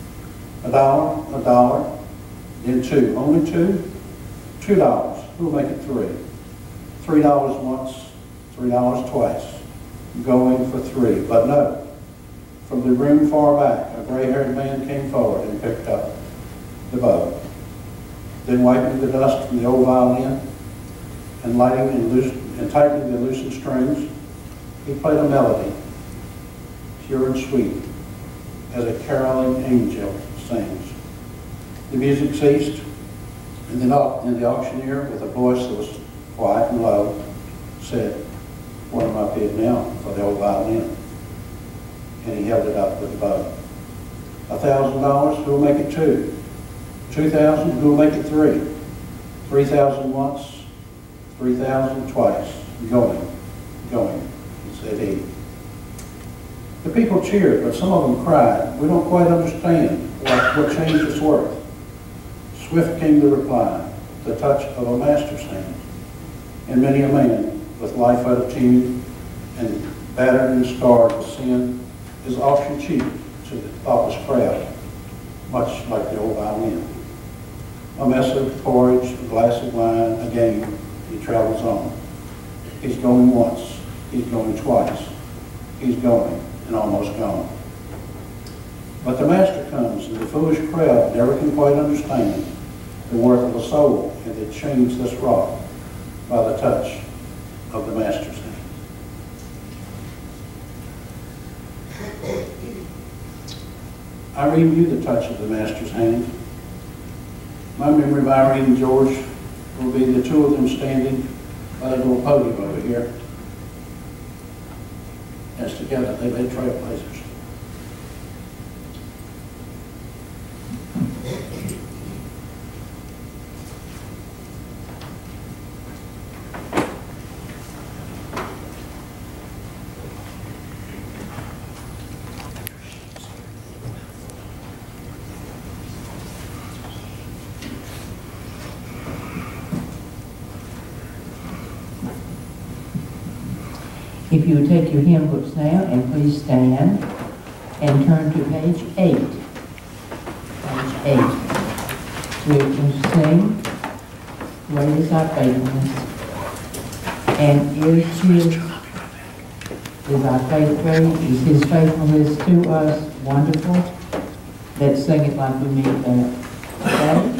C: $1, then two. Only two? $2. Who'll make it three? $3 once, $3 twice. Going for three. But no. From the room far back, a gray-haired man came forward and picked up the bow. Then wiping the dust from the old violin and lighting and tightening the loosened strings, He played a melody, pure and sweet, as a caroling angel sings. The music ceased, and then the auctioneer, with a voice that was quiet and low, said, "What am I bid now for the old violin?" And he held it up with a bow. $1,000, who will make it 2? 2,000, who will make it 3? 3,000 once, 3,000 twice. Going, said he. The people cheered, but some of them cried, "We don't quite understand what change is worth." Swift came the reply, the touch of a master's hand. And many a man with life out of tune and battered and scarred with sin is auctioned cheap to the thoughtless crowd, much like the old violin. A mess of porridge, a glass of wine, a game, he travels on. He's going once, he's going twice, he's going and almost gone. But the master comes, and the foolish crowd never can quite understand the worth of a soul and the change that's wrought by the touch of the master's hand. Irene knew the touch of the master's hand. My memory of Irene and George will be the two of them standing by the little podium over here. As together they made trailblazers.
D: If you would take your hymn books now and please stand and turn to page 8. Page 8. We will sing, "Great is Thy Faithfulness." And is His faithfulness to us wonderful? Let's sing it like we mean that. Okay?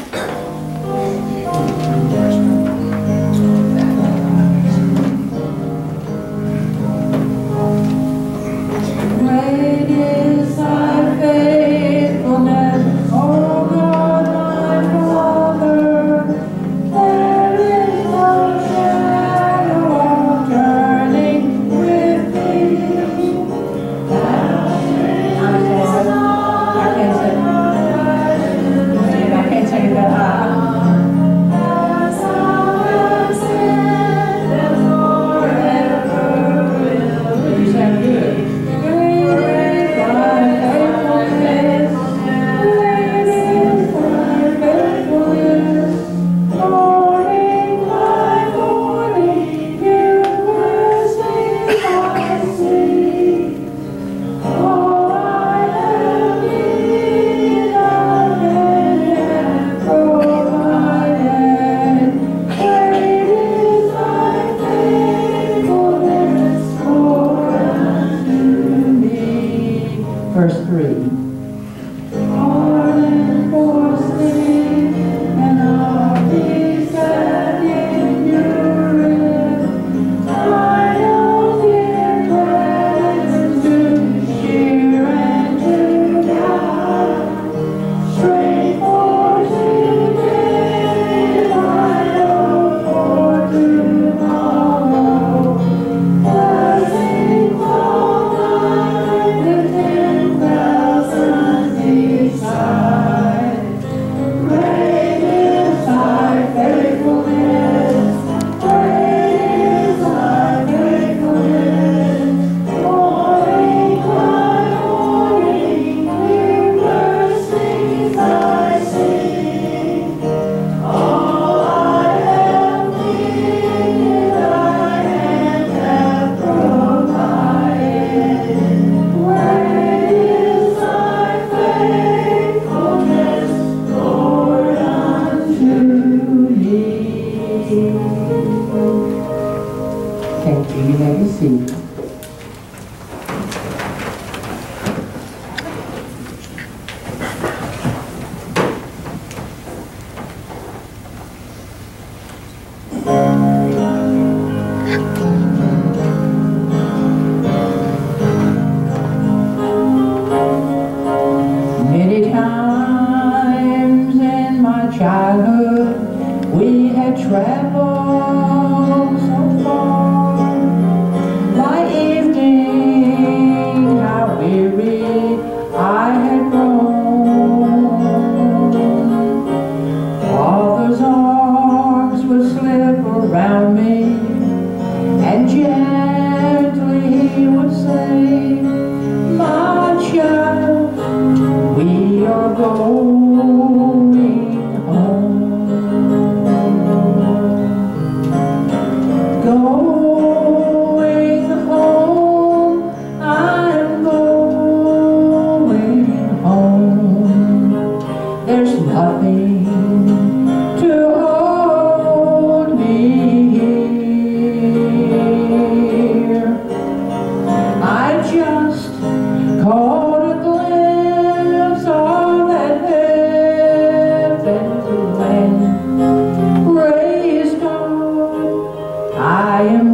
D: I am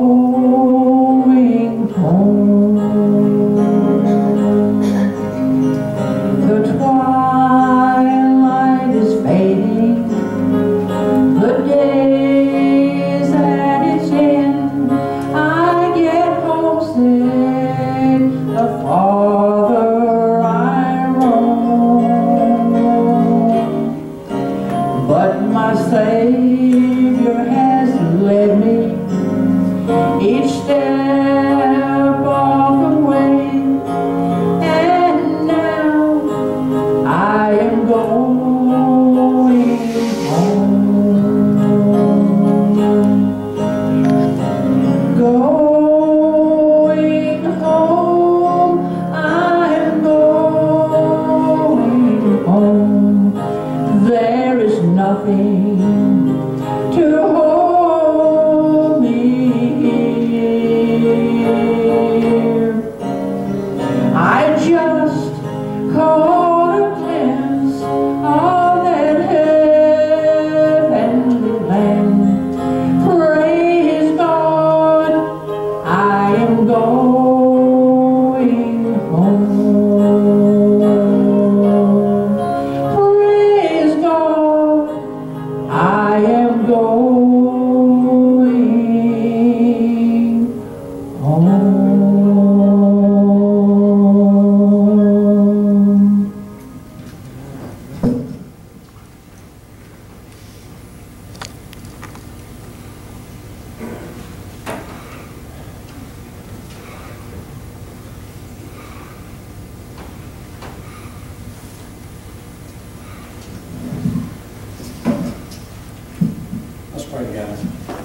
D: going home. The twilight is fading, the day is at its end. I get homesick the farther I roam. But my Savior has led me each step of the way, and now I am going home. Going home, I am going home. There is nothing to hold me here. I just caught a glimpse of that heavenly land. Praise God, I am going home. Praise God, I am going home.
C: Let's pray together.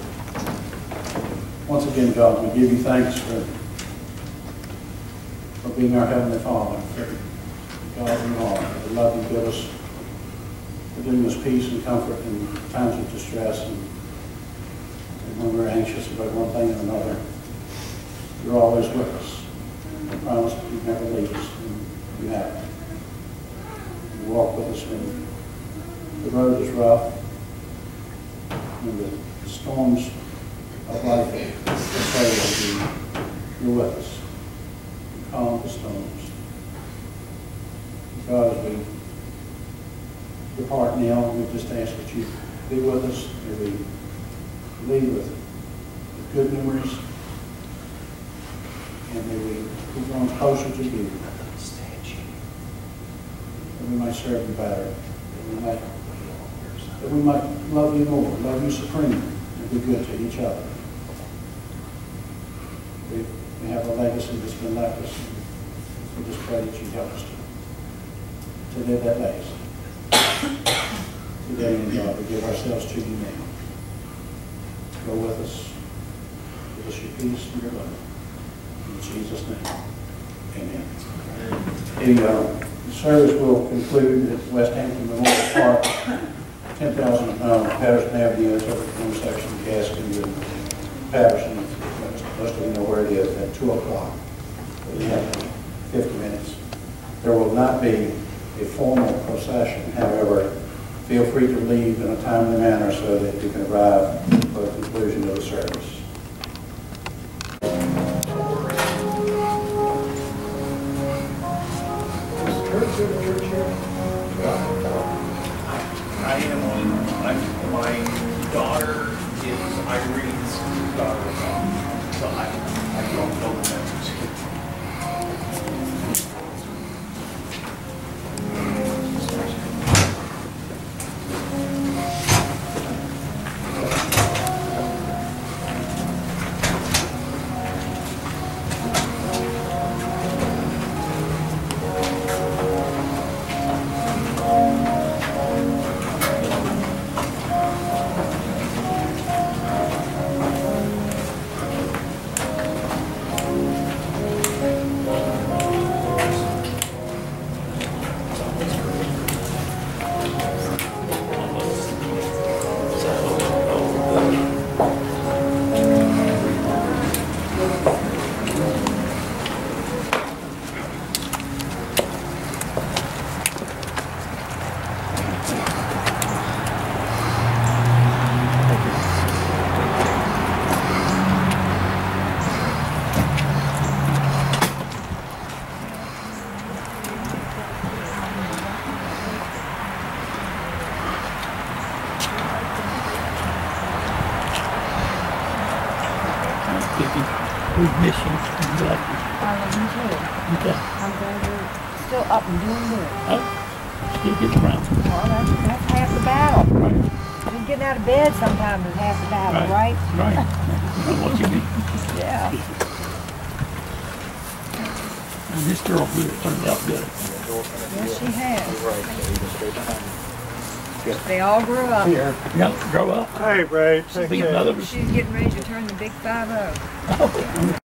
C: Once again, God, we give you thanks for being our Heavenly Father, for God you are, for the love you give us, for giving us peace and comfort in times of distress, and when we're anxious about one thing or another. You're always with us. You promise that you never leave us, and you have. You walk with us when the road is rough, when the storms of life assail us. You're with us. You calm the storms. God, as we depart now, we just ask that you be with us, may we lead with good memories, and may we be drawn closer to you, that we might serve you better, that we might love you more, love you supreme, and be good to each other. We have a legacy that's been left us. We just pray that you help us to live that legacy. Today, in God, we give ourselves to you now. Go with us. Give us your peace and your love. In Jesus' name, amen. The service will conclude at West Hampton Memorial Park, 10,000 Patterson Avenue, that's over the intersection of Gaskin and Patterson. Most of you know where it is, at 2 o'clock. We have 50 minutes. There will not be a formal procession. However, feel free to leave in a timely manner so that you can arrive for the conclusion of the service.
M: My daughter is Irene's daughter-in-law, so I don't know the members.
N: Vicki. We miss you. I'm glad you.
O: I love you too.
N: Okay.
O: I'm glad you're still up and doing good.
N: Oh, still getting around.
O: Well, that's half the battle.
N: Right.
O: Just getting out of bed sometimes is half the battle, right?
N: Right. I know what you mean.
O: Yeah.
N: And this girl here turned out good.
O: Yes, she has. They all grew up.
N: Yeah, grow up.
L: Hey, Ray,
N: Be another.
O: She's getting ready to turn the big 5-0.